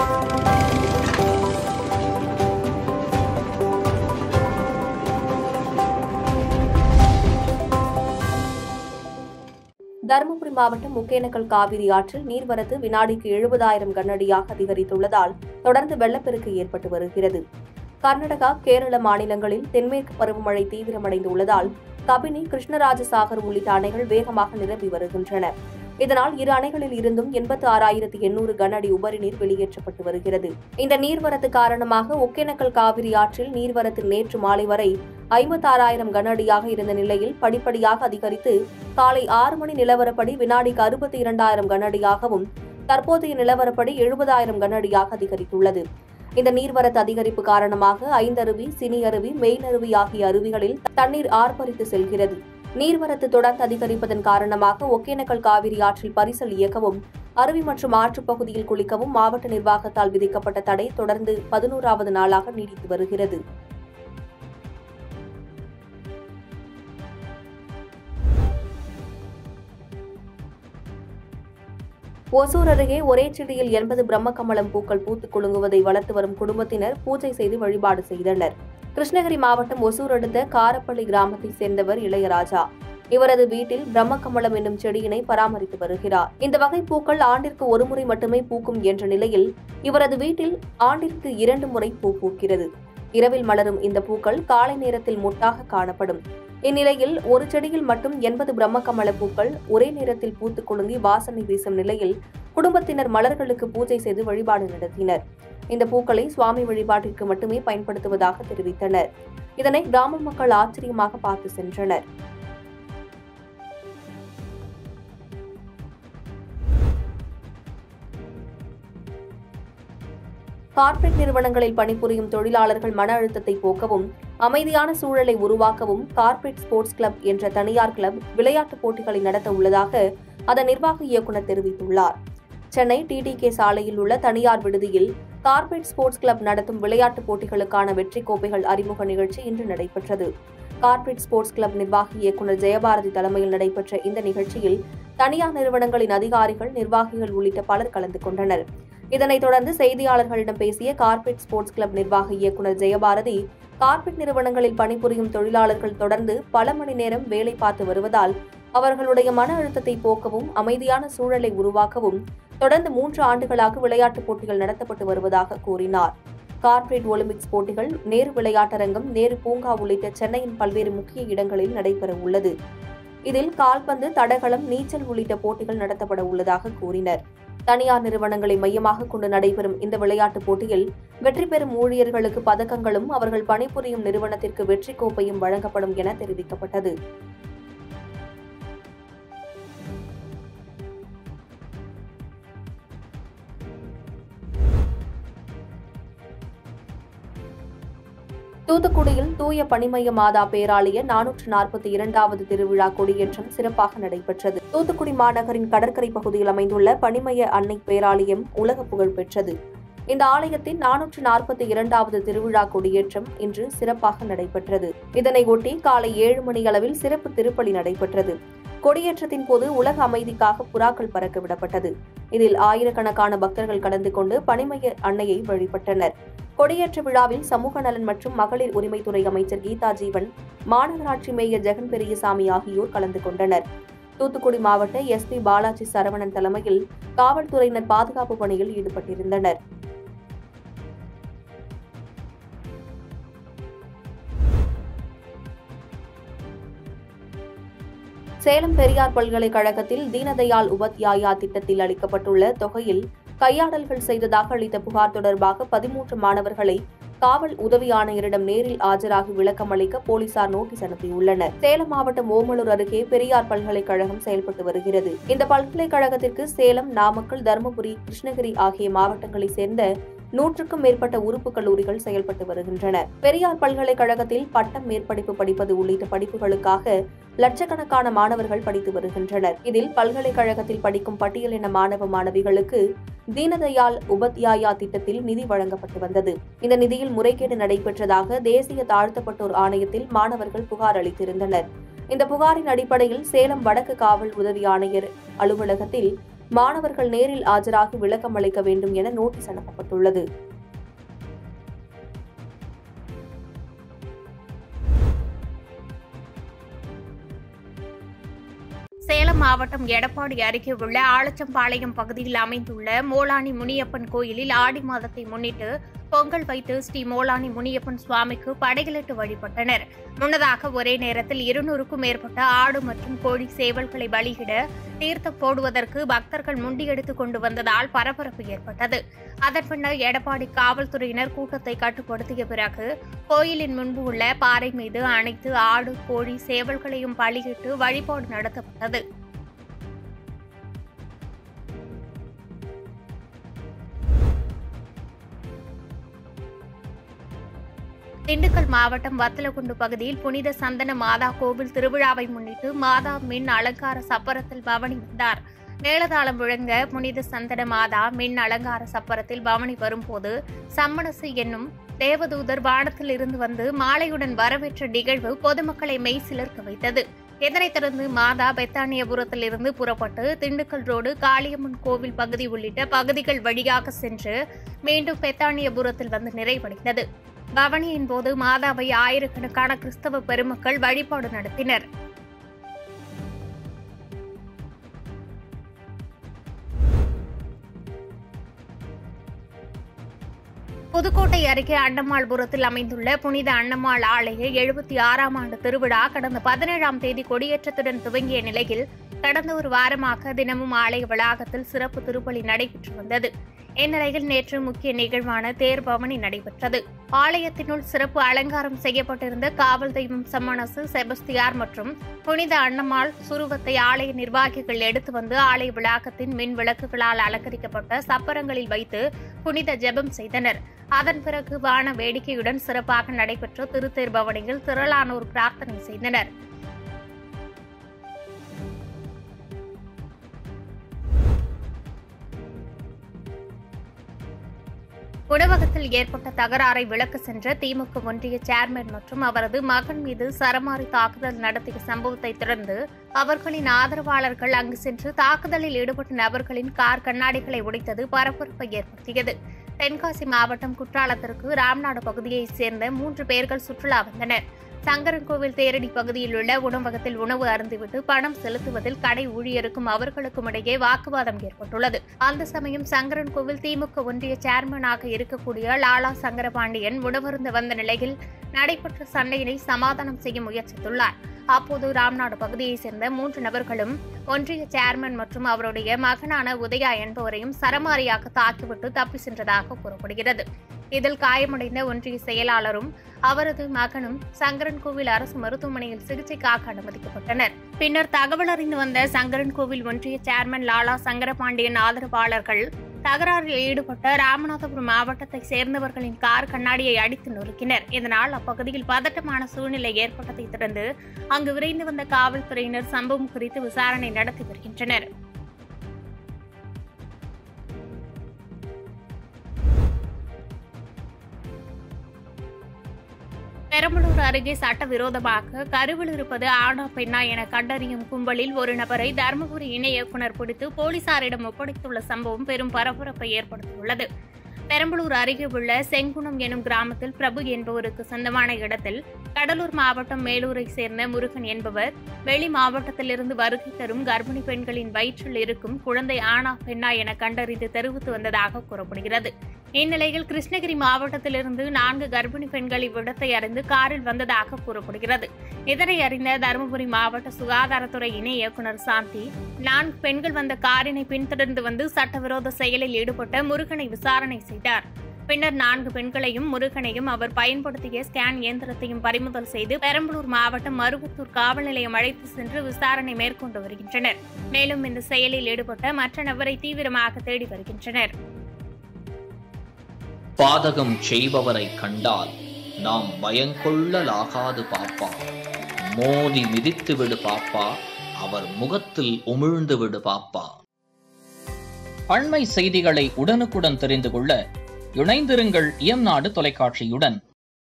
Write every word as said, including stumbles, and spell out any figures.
தருமபுரி மாவட்டம் ஒகேனக்கல் காவிரி ஆற்றில் நீர்வரத்து வினாடிக்கு எழுபதாயிரம் கனஅடியாக அதிகரித்துள்ளதால் தொடர்ந்து வெள்ளப்பெருக்கு ஏற்பட்டு வருகிறது. கர்நாடகா, கேரள மாநிலங்களில் தென்மேற்கு பருவமழை தீவிரமடைந்துள்ளதால் கபினி, கிருஷ்ணராஜசாகர் உள்ளிட்ட அணைகள் வேகமாக நிரம்பி வருகின்றன. இதனால் இரு அணைகளில் இருந்தும் எண்பத்தி ஆறாயிரத்து எண்ணூறு கனஅடி உபரிநீர் வெளியேற்றப்பட்டு வருகிறது. இந்த நீர்வரத்து காரணமாக ஒகேனக்கல் காவிரி ஆற்றில் நீர்வரத்து நேற்று மாலை வரை ஐம்பத்தி ஆறாயிரம் கனஅடியாக இருந்த நிலையில் படிப்படியாக அதிகரித்து காலை ஆறு மணி நிலவரப்படி வினாடிக்கு அறுபத்தி இரண்டாயிரம் கனஅடியாகவும் தற்போதைய நிலவரப்படி எழுபதாயிரம் கனஅடியாக அதிகரித்துள்ளது. இந்த நீர்வரத்து அதிகரிப்பு காரணமாக ஐந்தருவி, சினி அருவி, மெயின் ஆகிய அருவிகளில் தண்ணீர் ஆர்ப்பரித்து செல்கிறது. நீர்வரத்து தொடர்ந்து அதிகரிப்பதன் காரணமாக ஒகேனக்கல் காவிரி ஆற்றில் பரிசல் இயக்கவும், அருவி மற்றும் ஆற்றுப் பகுதியில் குளிக்கவும் மாவட்ட நிர்வாகத்தால் விதிக்கப்பட்ட தடை தொடர்ந்து பதினோராவது நாளாக நீடித்து வருகிறது. ஒசூர் அருகே ஒரே செடியில் எண்பது பிரம்மகமலம் பூக்கள் பூத்துக் குலுங்குவதை வளர்த்து வரும் குடும்பத்தினர் பூஜை செய்து வழிபாடு செய்தனர். கிருஷ்ணகிரி மாவட்டம் ஒசூர் அடுத்த காரப்பள்ளி கிராமத்தைச் சேர்ந்தவர் இளையராஜா. இவரது வீட்டில் பிரம்மகமலம் என்னும் செடியினை பராமரித்து வருகிறார். இந்த வகை பூக்கள் ஆண்டிற்கு ஒரு முறை மட்டுமே பூக்கும் என்ற நிலையில் இவரது வீட்டில் ஆண்டிற்கு இரண்டு முறை பூ பூக்கிறது. இரவில் மலரும் இந்த பூக்கள் காலை நேரத்தில் மொட்டாக காணப்படும். இந்நிலையில் ஒரு செடியில் மட்டும் எண்பது பிரம்மகமல பூக்கள் ஒரே நேரத்தில் பூத்துக் குலுங்கி வாசனை வீசும் நிலையில் குடும்பத்தினர் மலர்களுக்கு பூஜை செய்து வழிபாடு நடத்தினர். இந்த பூக்களை சுவாமி வழிபாட்டிற்கு மட்டுமே பயன்படுத்துவதாக தெரிவித்தனர். இதனை கிராம மக்கள் ஆச்சரியமாக பார்த்து சென்றனர். கார்ப்பரேட் நிறுவனங்களில் பணிபுரியும் தொழிலாளர்கள் மன அழுத்தத்தை போக்கவும், அமைதியான சூழலை உருவாக்கவும் கார்ப்பரேட் ஸ்போர்ட்ஸ் கிளப் என்ற தனியார் கிளப் விளையாட்டுப் போட்டிகளை நடத்த உள்ளதாக அதன் நிர்வாக இயக்குநர் தெரிவித்துள்ளார். சென்னை டி டி கே சாலையில் உள்ள தனியார் விடுதியில் கார்ப்பரேட் ஸ்போர்ட்ஸ் கிளப் நடத்தும் விளையாட்டுப் போட்டிகளுக்கான வெற்றி கோப்பைகள் அறிமுக நிகழ்ச்சி இன்று நடைபெற்றது. கார்ப்பரேட் ஸ்போர்ட்ஸ் கிளப் நிர்வாக இயக்குநர் ஜெயபாரதி தலைமையில் நடைபெற்ற இந்த நிகழ்ச்சியில் தனியார் நிறுவனங்களின் அதிகாரிகள், நிர்வாகிகள் உள்ளிட்ட பலர் கலந்து கொண்டனர். இதனைத் தொடர்ந்து செய்தியாளர்களிடம் பேசிய கார்ப்பரேட் ஸ்போர்ட்ஸ் கிளப் நிர்வாக இயக்குநர் ஜெயபாரதி, கார்ப்பரேட் நிறுவனங்களில் பணிபுரியும் தொழிலாளர்கள் தொடர்ந்து பல மணி நேரம் வேலை பார்த்து வருவதால் அவர்களுடைய மன அழுத்தத்தை போக்கவும், அமைதியான சூழலை உருவாக்கவும் தொடர்ந்து மூன்று ஆண்டுகளாக விளையாட்டுப் போட்டிகள் நடத்தப்பட்டு வருவதாக கூறினார். கார்ப்பரேட் ஒலிம்பிக்ஸ் போட்டிகள் நேரு விளையாட்டரங்கம், நேரு பூங்கா உள்ளிட்ட சென்னையின் பல்வேறு முக்கிய இடங்களில் நடைபெற உள்ளது. இதில் கால்பந்து, தடகளம், நீச்சல் உள்ளிட்ட போட்டிகள் நடத்தப்பட உள்ளதாக கூறினர். தனியார் நிறுவனங்களை மையமாக கொண்டு நடைபெறும் இந்த விளையாட்டுப் போட்டியில் வெற்றி பெறும் ஊழியர்களுக்கு பதக்கங்களும் அவர்கள் பணிபுரியும் நிறுவனத்திற்கு வெற்றி கோப்பையும் வழங்கப்படும் என தெரிவிக்கப்பட்டது. தூத்துக்குடியில் தூய பனிமய மாதா பேராலய நானூற்று நாற்பத்தி இரண்டாவது திருவிழா கொடியேற்றம் சிறப்பாக நடைபெற்றது. தூத்துக்குடி மாநகரின் கடற்கரை பகுதியில் அமைந்துள்ள பனிமய அன்னை பேராலயம் உலக புகழ் பெற்றது. இந்த ஆலயத்தின் நானூற்று நாற்பத்தி இரண்டாவது திருவிழா கொடியேற்றம் இன்று சிறப்பாக நடைபெற்றது. இதனையொட்டி காலை ஏழு மணி அளவில் சிறப்பு திருப்பலி நடைபெற்றது. கொடியேற்றத்தின் போது உலக அமைதிக்காக புறாக்கள் பறக்க விடப்பட்டது. இதில் ஆயிரக்கணக்கான பக்தர்கள் கலந்து கொண்டு பனிமய அன்னையை வழிபட்டனர். கொடியேற்ற விழாவில் சமூக நலன் மற்றும் மகளிர் உரிமைத்துறை அமைச்சர் கீதா ஜீவன், மாநகராட்சி மேயர் ஜெகன் பெரியசாமி ஆகியோர் கலந்து கொண்டனர். தூத்துக்குடி மாவட்ட எஸ் பி பாலாஜி சரவணன் தலைமையில் காவல்துறையினர் பாதுகாப்பு பணியில் ஈடுபட்டிருந்தனர். சேலம் பெரியார் பல்கலைக்கழகத்தில் தீனதயாள் உபாத்யாயா திட்டத்தில் அளிக்கப்பட்டுள்ள தொகையில் கையாடல்கள் செய்ததாக அளித்த புகார் தொடர்பாக பதிமூன்று மாணவர்களை காவல் உதவி ஆணையரிடம் நேரில் ஆஜராகி விளக்கம் அளிக்க போலீசார் நோட்டீஸ் அனுப்பியுள்ளனர். சேலம் மாவட்டம் ஓமலூர் அருகே பெரியார் பல்கலைக்கழகம் செயல்பட்டு வருகிறது. இந்த பல்கலைக்கழகத்திற்கு சேலம், நாமக்கல், தருமபுரி, கிருஷ்ணகிரி ஆகிய மாவட்டங்களைச் சேர்ந்த நூற்றுக்கும் மேற்பட்ட உறுப்பு கல்லூரிகள் செயல்பட்டு வருகின்றன. பெரியார் பல்கலைக்கழகத்தில் பட்டம், மேற்படிப்பு படிப்பது உள்ளிட்ட படிப்புகளுக்காக லட்சக்கணக்கான மாணவர்கள் படித்து வருகின்றனர். இதில் பல்கலைக்கழகத்தில் படிக்கும் பட்டியலின மாணவ மாணவிகளுக்கு தீனதயாள் உபாத்யாயா திட்டத்தில் நிதி வழங்கப்பட்டு வந்தது. இந்த நிதியில் முறைகேடு நடைபெற்றதாக தேசிய தாழ்த்தப்பட்டோர் ஆணையத்தில் மாணவர்கள் புகார் அளித்திருந்தனர். இந்த புகாரின் அடிப்படையில் சேலம் வடக்கு காவல் உதவி ஆணையர் அலுவலகத்தில் மாணவர்கள் நேரில் ஆஜராகி விளக்கம் அளிக்க வேண்டும் என நோட்டீஸ் அனுப்பப்பட்டுள்ளது. சேலம் மாவட்டம் எடப்பாடி அருகே உள்ள ஆலச்சம்பாளையம் பகுதியில் அமைந்துள்ள மோலானி முனியப்பன் கோயிலில் ஆடி மாதத்தை முன்னிட்டு பொங்கல் வைத்து ஸ்ரீ மோலானி முனியப்பன் சுவாமிக்கு படைகளிட்டு வழிபட்டனர். முன்னதாக ஒரே நேரத்தில் இருநூறுக்கும் மேற்பட்ட ஆடு மற்றும் கோழி சேவல்களை பலியிட தீர்த்தம் போடுவதற்கு பக்தர்கள் முண்டியெடுத்துக் கொண்டு வந்ததால் பரபரப்பு ஏற்பட்டது. அதன் பின்னர் எடப்பாடி காவல்துறையினர் கூட்டத்தை கட்டுப்படுத்திய பிறகு கோயிலின் முன்பு உள்ள பாறை மீது அனைத்து ஆடு கோழி சேவல்களையும் பலியிட்டு வழிபாடு நடத்தப்பட்டது. திண்டுக்கல் மாவட்டம் வத்தலகுண்டு பகுதியில் புனித சந்தன மாதா கோவில் திருவிழாவை முன்னிட்டு மாதா மின் அலங்கார சப்பரத்தில் பவனி வந்தார். மேளதாளம் முழங்க புனித சந்தன மாதா மின் அலங்கார சப்பரத்தில் பவனி வரும்போது சம்மனசு என்னும் தேவதூதர் வானத்தில் இருந்து வந்து மாலையுடன் வரவேற்ற நிகழ்வு பொதுமக்களை மெய் சிலிர்க்க வைத்தது. இதனைத் தொடர்ந்து மாதா பெத்தானியபுரத்தில் இருந்து புறப்பட்டு திண்டுக்கல் ரோடு காளியம்மன் கோவில் பகுதி உள்ளிட்ட பகுதிகள் வழியாக சென்று மீண்டும் பெத்தானியபுரத்தில் வந்து நிறைவடைந்தது. பவனியின் போது மாதாவை ஆயிரக்கணக்கான கிறிஸ்தவ பெருமக்கள் வழிபாடு நடத்தினர். புதுக்கோட்டை அருகே அன்னம்மாள்புரத்தில் அமைந்துள்ள புனித அன்னம்மாள் ஆலய எழுபத்தி ஆறாம் ஆண்டு திருவிழா கடந்த பதினேழாம் தேதி கொடியேற்றத்துடன் துவங்கிய நிலையில் கடந்த ஒரு வாரமாக தினமும் ஆலய வளாகத்தில் சிறப்பு திருப்பலி நடைபெற்று வந்தது. இந்நிலையில் நேற்று முக்கிய நிகழ்வான தேர் பவனி நடைபெற்றது. ஆலயத்தினுள் சிறப்பு அலங்காரம் செய்யப்பட்டிருந்த காவல் தெய்வம் சம்மனசு செபஸ்தியார் மற்றும் புனித அன்னம்மாள் சுருவத்தை ஆலய நிர்வாகிகள் எடுத்து வந்து ஆலய வளாகத்தின் மின் விளக்குகளால் அலங்கரிக்கப்பட்ட சப்பரங்களில் வைத்து புனித ஜெபம் செய்தனர். அதன் பிறகு வான வேடிக்கையுடன் சிறப்பாக நடைபெற்ற திருத்தேர் பவனியில் திரளானோர் பிரார்த்தனை செய்தனர். உணவகத்தில் ஏற்பட்ட தகராறை விளக்க சென்ற திமுக ஒன்றிய சேர்மன் மற்றும் அவரது மகன் மீது சரமாரி தாக்குதல் நடத்திய சம்பவத்தை தொடர்ந்து அவர்களின் ஆதரவாளர்கள் அங்கு சென்று தாக்குதலில் ஈடுபட்ட நபர்களின் கார் கண்ணாடிகளை உடைத்தது பரபரப்பை ஏற்படுத்தியது. தென்காசி மாவட்டம் குற்றாலத்திற்கு ராம்நாடு பகுதியைச் சேர்ந்த மூன்று பேர்கள் சுற்றுலா வந்தனர். சங்கரன்கோவில் தேரடி பகுதியில் உள்ள உணவகத்தில் உணவு அருந்திவிட்டு பணம் செலுத்துவதில் கடை ஊழியருக்கும் அவர்களுக்கும் இடையே வாக்குவாதம் ஏற்பட்டுள்ளது. அந்த சமயம் சங்கரன்கோவில் திமுக ஒன்றிய சேர்மனாக இருக்கக்கூடிய லாலா சங்கரபாண்டியன் உணவருந்த வந்த நிலையில் நடைபெற்ற சண்டையினை சமாதானம் செய்ய முயற்சித்துள்ளார். அப்போது ராம்நாடு பகுதியைச் சேர்ந்த மூன்று நபர்களும் ஒன்றிய சேர்மன் மற்றும் அவருடைய மகனான உதயா என்பவரையும் சரமாரியாக தாக்கிவிட்டு தப்பி சென்றதாக கூறப்படுகிறது. இதில் காயமடைந்த ஒன்றிய செயலாளரும் அவரது மகனும் சங்கரன்கோவில் அரசு மருத்துவமனையில் சிகிச்சைக்காக அனுமதிக்கப்பட்டனர். பின்னர் தகவல் அறிந்து வந்த சங்கரன்கோவில் ஒன்றிய சேர்மன் லாலா சங்கரபாண்டியன் ஆதரவாளர்கள் தகராறில் ஈடுபட்ட ராமநாதபுரம் மாவட்டத்தைச் சேர்ந்தவர்களின் கார் கண்ணாடியை அடித்து நொறுக்கினர். இதனால் அப்பகுதியில் பதட்டமான சூழ்நிலை ஏற்பட்டதை தொடர்ந்து அங்கு விரைந்து வந்த காவல்துறையினர் சம்பவம் குறித்து விசாரணை நடத்தி வருகின்றனர். பெரம்பலூர் அருகே சட்டவிரோதமாக கருவில் இருப்பது ஆணா பெண்ணா என கண்டறியும் கும்பலில் ஒரு நபரை தருமபுரி இணை இயக்குநர் பிடித்து போலீசாரிடம் ஒப்படைத்துள்ள சம்பவம் பெரும் பரபரப்பை ஏற்படுத்தியுள்ளது. பெரம்பலூர் அருகே உள்ள செங்குணம் எனும் கிராமத்தில் பிரபு என்பவருக்கு சொந்தமான இடத்தில் கடலூர் மாவட்டம் மேலூரை சேர்ந்த முருகன் என்பவர் வெளி மாவட்டத்திலிருந்து வருகை தரும் கர்ப்பிணி பெண்களின் வயிற்றில் இருக்கும் குழந்தை ஆணா பெண்ணா என கண்டறிந்து தெரிவித்து வந்ததாக கூறப்படுகிறது. இந்நிலையில் கிருஷ்ணகிரி மாவட்டத்திலிருந்து நான்கு கர்ப்பிணி பெண்கள் இவ்விடத்தை அறிந்து காரில் வந்ததாக கூறப்படுகிறது. இதனை அறிந்த தருமபுரி மாவட்ட சுகாதாரத்துறை இணை இயக்குநர் சாந்தி நான்கு பெண்கள் வந்த காரினை பின்தொடர்ந்து வந்து சட்டவிரோத செயலில் ஈடுபட்ட முருகனை விசாரணை செய்தார். பின்னர் நான்கு பெண்களையும் முருகனையும் அவர் பயன்படுத்திய ஸ்கேன் இயந்திரத்தையும் பறிமுதல் செய்து பெரம்பலூர் மாவட்டம் மருவத்தூர் காவல் நிலையம் அழைத்து சென்று விசாரணை மேற்கொண்டு வருகின்றனர். மேலும் இந்த செயலில் ஈடுபட்ட மற்ற நபரை தீவிரமாக தேடி வருகின்றனர். பாதகம் செய்பவரை கண்டால் நாம் பயங்கொள்ளலாகாது பாப்பா, மோதி மிதித்து விடு பாப்பா, அவர் முகத்தில் உமிழ்ந்து விடு பாப்பா. அண்மை செய்திகளை உடனுக்குடன் தெரிந்து கொள்ள இணைந்திருங்கள் இயம்நாடு தொலைக்காட்சியுடன்.